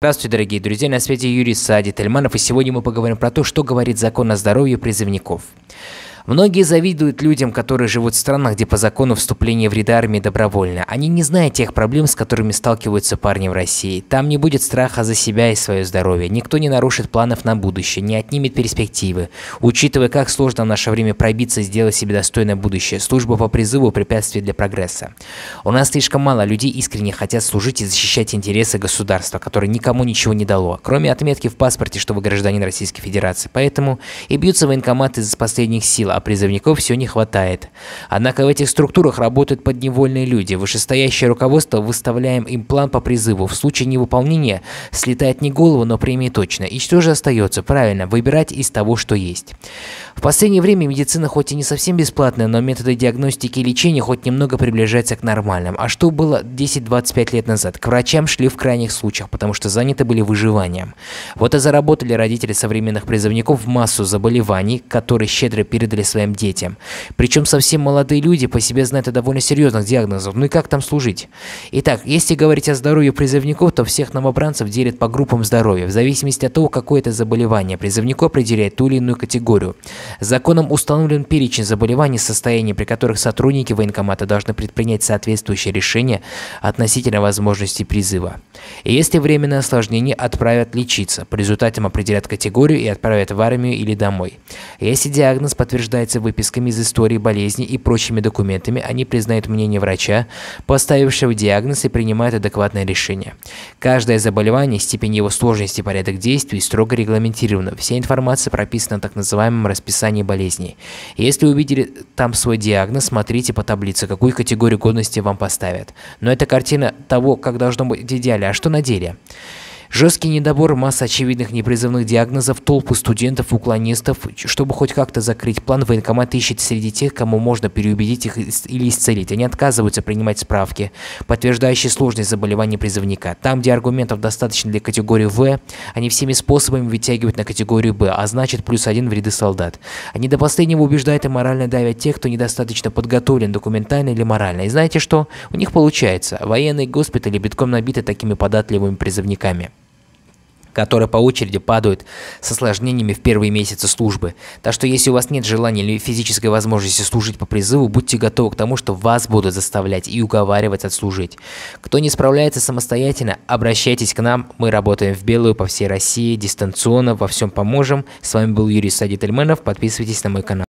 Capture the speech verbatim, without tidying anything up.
Здравствуйте, дорогие друзья, на связи Юрий Сади Тельманов, и сегодня мы поговорим про то, что говорит закон о здоровье призывников. Многие завидуют людям, которые живут в странах, где по закону вступление в ряды армии добровольно. Они не знают тех проблем, с которыми сталкиваются парни в России. Там не будет страха за себя и свое здоровье. Никто не нарушит планов на будущее, не отнимет перспективы. Учитывая, как сложно в наше время пробиться и сделать себе достойное будущее, служба по призыву – препятствие для прогресса. У нас слишком мало людей искренне хотят служить и защищать интересы государства, которое никому ничего не дало, кроме отметки в паспорте, что вы гражданин Российской Федерации. Поэтому и бьются военкоматы из последних сил, а призывников все не хватает. Однако в этих структурах работают подневольные люди. Вышестоящее руководство выставляем им план по призыву. В случае невыполнения слетает не голову, но премии точно. И что же остается? Правильно, выбирать из того, что есть. В последнее время медицина хоть и не совсем бесплатная, но методы диагностики и лечения хоть немного приближаются к нормальным. А что было десять-двадцать пять лет назад? К врачам шли в крайних случаях, потому что заняты были выживанием. Вот и заработали родители современных призывников массу заболеваний, которые щедро передали своим детям. Причем совсем молодые люди по себе знают о довольно серьезных диагнозах. Ну и как там служить? Итак, если говорить о здоровье призывников, то всех новобранцев делят по группам здоровья. В зависимости от того, какое это заболевание, призывнику определяет ту или иную категорию. Законом установлен перечень заболеваний, состояний, при которых сотрудники военкомата должны предпринять соответствующее решение относительно возможности призыва. И если временное осложнение, отправят лечиться. По результатам определят категорию и отправят в армию или домой. Если диагноз подтверждается выписками из истории болезни и прочими документами, они признают мнение врача, поставившего диагноз, и принимают адекватное решение. Каждое заболевание, степень его сложности и порядок действий строго регламентированы. Вся информация прописана в так называемом расписании болезней. Если увидели там свой диагноз, смотрите по таблице, какую категорию годности вам поставят. Но это картина того, как должно быть в идеале. А что на деле? Жесткий недобор, масса очевидных непризывных диагнозов, толпы студентов, уклонистов. Чтобы хоть как-то закрыть план, военкомат ищет среди тех, кому можно переубедить их или исцелить. Они отказываются принимать справки, подтверждающие сложность заболевания призывника. Там, где аргументов достаточно для категории В, они всеми способами вытягивают на категорию Б, а значит плюс один в ряды солдат. Они до последнего убеждают и морально давят тех, кто недостаточно подготовлен документально или морально. И знаете что? У них получается. Военные госпитали битком набиты такими податливыми призывниками, которые по очереди падают с осложнениями в первые месяцы службы. Так что если у вас нет желания или физической возможности служить по призыву, будьте готовы к тому, что вас будут заставлять и уговаривать отслужить. Кто не справляется самостоятельно, обращайтесь к нам. Мы работаем в белую по всей России, дистанционно, во всем поможем. С вами был Юрий Сади Тельманов. Подписывайтесь на мой канал.